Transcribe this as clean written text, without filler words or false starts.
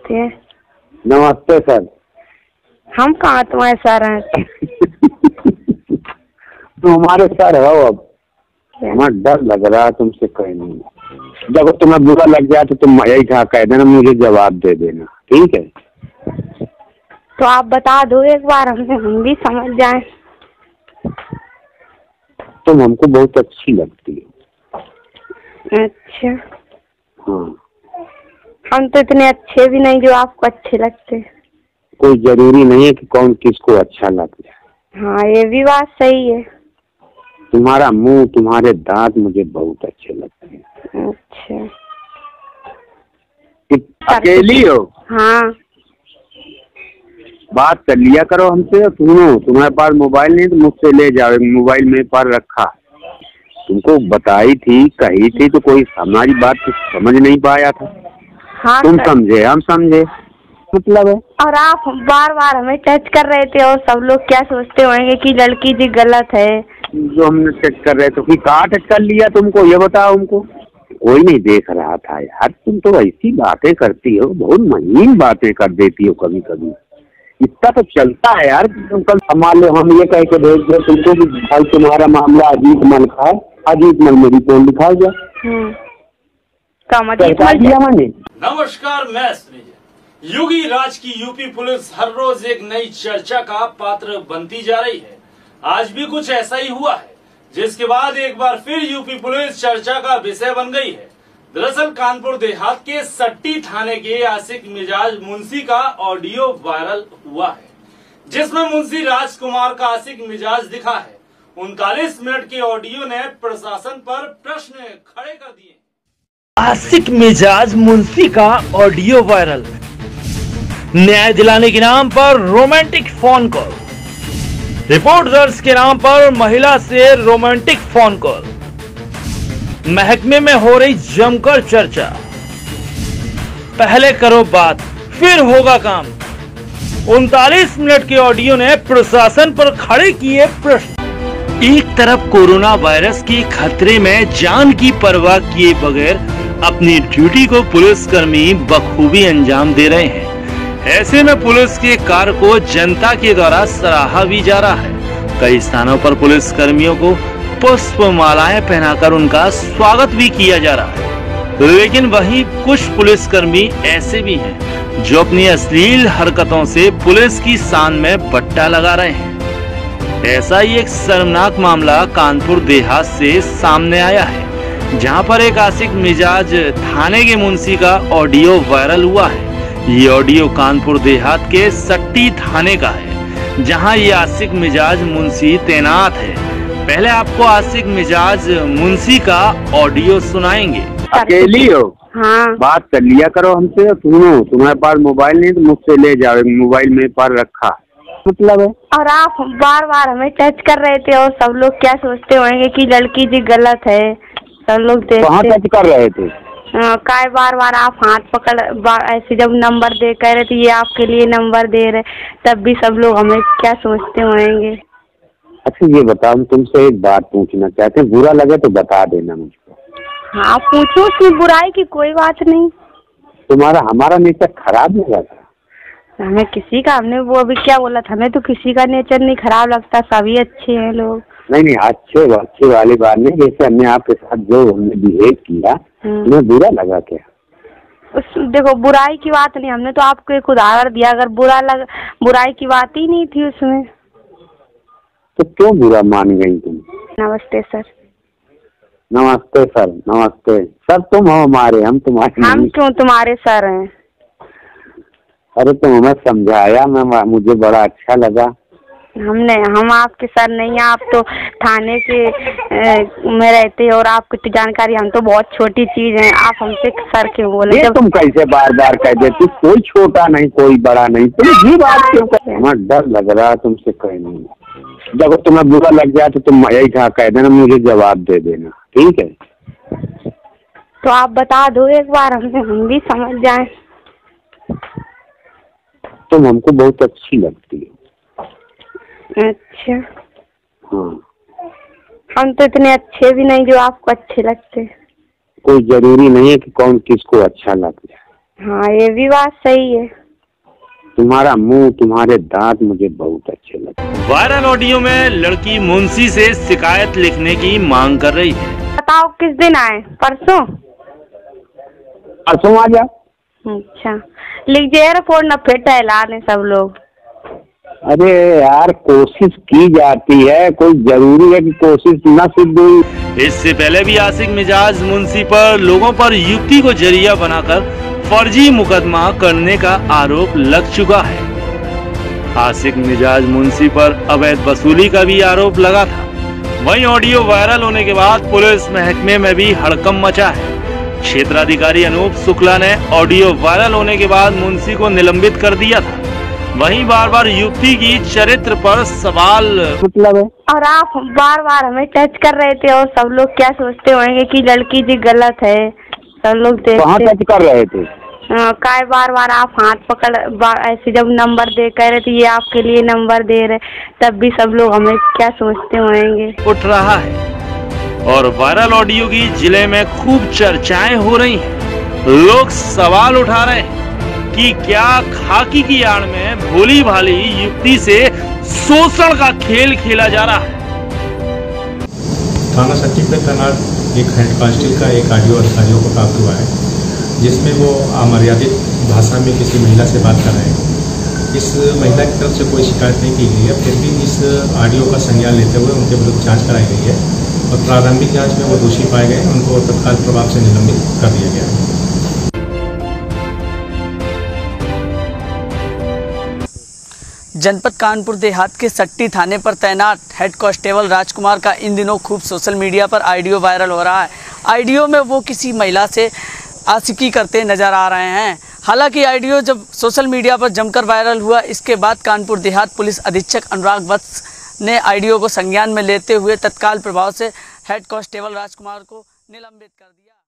नमस्ते। नमस्ते सर। हम कहाँ तुम्हारे सर हैं? तुम हमारे सर हो। अब हमारा डर लग रहा है तुमसे कहीं नहीं। जब तुम्हें बुरा लग जाए तो तुम यही कह देना, मुझे जवाब दे देना, ठीक है? तो आप बता दो एक बार, हम भी समझ जाएं। तुम हमको बहुत अच्छी लगती हो। अच्छा। हाँ। हम तो इतने अच्छे भी नहीं जो आपको अच्छे लगते। कोई जरूरी नहीं है कि कौन किसको अच्छा लग जाए। हाँ, ये भी बात सही है। तुम्हारा मुंह, तुम्हारे दांत मुझे बहुत अच्छे लगते हैं। अच्छा। अकेली हो? हाँ। बात कर लिया करो हमसे। सुनो, तुम्हारे पास मोबाइल नहीं तो मुझसे ले जाओ, मोबाइल मेरे पास रखा। तुमको बताई थी, कही थी, तो कोई हमारी बात तो समझ नहीं पाया था। हाँ, तुम समझे, हम समझे, मतलब है। और आप बार बार हमें टच कर रहे थे और सब लोग क्या सोचते होंगे कि लड़की जी गलत है। जो हमने टच कर रहे थे, फिर कहाँ टच कर लिया तुमको, ये बताओ हमको। कोई नहीं देख रहा था यार। तुम तो ऐसी बातें करती हो, बहुत महीन बातें कर देती हो कभी कभी। इतना तो चलता है यार। तुम कल मान लो हम ये कह के भेज दो तुमको कि भाई तुम्हारा मामला अजीत मल का है, अजीत मल में रिपोर्ट लिखा गया। नमस्कार, मैं स्नेह। योगी राज की यूपी पुलिस हर रोज एक नई चर्चा का पात्र बनती जा रही है। आज भी कुछ ऐसा ही हुआ है, जिसके बाद एक बार फिर यूपी पुलिस चर्चा का विषय बन गई है। दरअसल कानपुर देहात के सट्टी थाने के आशिक मिजाज मुंशी का ऑडियो वायरल हुआ है, जिसमें मुंशी राजकुमार का आशिक मिजाज दिखा है। 39 मिनट के ऑडियो ने प्रशासन पर प्रश्न खड़े कर दिए। आशिक मिजाज मुंशी का ऑडियो वायरल। न्याय दिलाने के नाम पर रोमांटिक फोन कॉल। रिपोर्टर्स के नाम पर महिला से रोमांटिक फोन कॉल। महकमे में हो रही जमकर चर्चा। पहले करो बात, फिर होगा काम। 39 मिनट के ऑडियो ने प्रशासन पर खड़े किए प्रश्न। एक तरफ कोरोना वायरस के खतरे में जान की परवाह किए बगैर अपनी ड्यूटी को पुलिसकर्मी बखूबी अंजाम दे रहे हैं। ऐसे में पुलिस के कार्य को जनता के द्वारा सराहा भी जा रहा है। कई स्थानों पर पुलिस कर्मियों को पुष्प मालाएं पहनाकर उनका स्वागत भी किया जा रहा है। लेकिन वहीं कुछ पुलिसकर्मी ऐसे भी हैं जो अपनी अश्लील हरकतों से पुलिस की शान में बट्टा लगा रहे हैं। ऐसा ही एक शर्मनाक मामला कानपुर देहात से सामने आया है, जहां पर एक आशिक मिजाज थाने के मुंशी का ऑडियो वायरल हुआ है। ये ऑडियो कानपुर देहात के सट्टी थाने का है, जहां ये आशिक मिजाज मुंशी तैनात है। पहले आपको आशिक मिजाज मुंशी का ऑडियो सुनाएंगे। अकेली हो? हाँ। बात कर लिया करो हमसे। सुनो, तुम्हारे पास मोबाइल नहीं तो मुझसे ले जाओ, मोबाइल मेरे पास रखा, मतलब है। और आप बार बार हमें टच कर रहे थे और सब लोग क्या सोचते होंगे कि लड़की जी गलत है। सब लोग कहाँ टच कर रहे थे? काय बार बार आप हाथ पकड़ ऐसे जब नंबर दे कह रहे थे ये आपके लिए नंबर दे रहे, तब भी सब लोग हमें क्या सोचते होंगे। अच्छा ये बताओ, हम तुमसे एक बात पूछना चाहते हैं, बुरा लगे तो बता देना मुझको। हाँ पूछो, उसमें बुराई की कोई बात नहीं। तुम्हारा हमारा नेचर खराब लगा था? हमें किसी का, हमने वो अभी क्या बोला था, हमें तो किसी का नेचर नहीं खराब लगता, सभी अच्छे हैं लोग। नहीं, अच्छे वाली बात नहीं। जैसे हमने आपके साथ जो हमने बिहेव किया, तुम्हें बुरा लगा क्या? देखो बुराई की बात नहीं, हमने तो आपको एक उदाहरण दिया। अगर बुराई की बात ही नहीं थी उसमें, तो क्यों बुरा मान गई तुम? नमस्ते सर। नमस्ते सर। नमस्ते सर। तुम हो हमारे, हम तुम्हारे। हम क्यों तुम्हारे सर हैं? अरे तुम हमें समझाया, मुझे बड़ा अच्छा लगा। हम आपके सर नहीं हैं, आप तो थाने के में रहते हैं और आपकी तो जानकारी, हम तो बहुत छोटी चीज है। आप हमसे सर क्यों बोले? तुम कैसे बार बार कह देती, कोई छोटा नहीं कोई बड़ा नहीं, तुम ये बात क्यों कर? हमारा डर लग रहा है तुमसे कहीं नहीं। जब तुम्हें बुरा लग जाए तो तुम यही कह देना, मुझे जवाब दे देना, ठीक है? तो आप बता दो एक बार, हम भी समझ जाएं। तुम हमको बहुत अच्छी लगती हो। अच्छा। हाँ। हम तो इतने अच्छे भी नहीं जो आपको अच्छे लगते। कोई जरूरी नहीं है कि कौन किसको अच्छा लग जाए। हाँ, ये भी बात सही है। तुम्हारा मुंह, तुम्हारे दांत मुझे बहुत अच्छे लगे। वायरल ऑडियो में लड़की मुंशी से शिकायत लिखने की मांग कर रही है। बताओ किस दिन आए? परसों? परसों आ जा। अच्छा, लीजिए फोन न फिर टहलाने सब लोग। अरे यार, कोशिश की जाती है, कोई जरूरी है कि कोशिश न सिद्ध हुई। इससे पहले भी आशिक मिजाज मुंशी पर लोगों पर युक्ति को जरिया बनाकर फर्जी मुकदमा करने का आरोप लग चुका है। आशिक मिजाज मुंशी पर अवैध वसूली का भी आरोप लगा था। वहीं ऑडियो वायरल होने के बाद पुलिस महकमे में भी हड़कंप मचा है। क्षेत्राधिकारी अनूप शुक्ला ने ऑडियो वायरल होने के बाद मुंशी को निलंबित कर दिया था। वहीं बार बार युवती की चरित्र पर सवाल मतलब है। और आप बार बार हमें टच कर रहे थे और सब लोग क्या सोचते होंगे कि लड़की जी गलत है। सब लोग कहाँ टच कर रहे थे? काय बार बार आप हाथ पकड़ ऐसे जब नंबर दे कह रहे थे ये आपके लिए नंबर दे रहे, तब भी सब लोग हमें क्या सोचते होंगे। उठ रहा है और वायरल ऑडियो की जिले में खूब चर्चाएं हो रही हैं। लोग सवाल उठा रहे हैं कि क्या खाकी की आड़ में भोली भाली युक्ति से शोषण का खेल खेला जा रहा है। थाना सचिव पे तैनात एक हेड कांस्टेबल का एक ऑडियो अधिकारियों को प्राप्त हुआ है, जिसमें वो अमर्यादित भाषा में किसी महिला से बात कर रहे हैं। इस महिला की तरफ से कोई शिकायत नहीं की गई है, फिर भी इस ऑडियो का संज्ञान लेते हुए उनके विरुद्ध जांच कराई गई है और प्रारंभिक जांच में वो दोषी पाए गए। उनको तत्काल प्रभाव से निलंबित कर दिया गया है। जनपद कानपुर देहात के सट्टी थाने पर तैनात हेड कांस्टेबल राजकुमार का इन दिनों खूब सोशल मीडिया पर ऑडियो वायरल हो रहा है। ऑडियो में वो किसी महिला से आशिकी करते नजर आ रहे हैं। हालांकि ऑडियो जब सोशल मीडिया पर जमकर वायरल हुआ, इसके बाद कानपुर देहात पुलिस अधीक्षक अनुराग वत्स ने ऑडियो को संज्ञान में लेते हुए तत्काल प्रभाव से हेड कांस्टेबल राजकुमार को निलंबित कर दिया।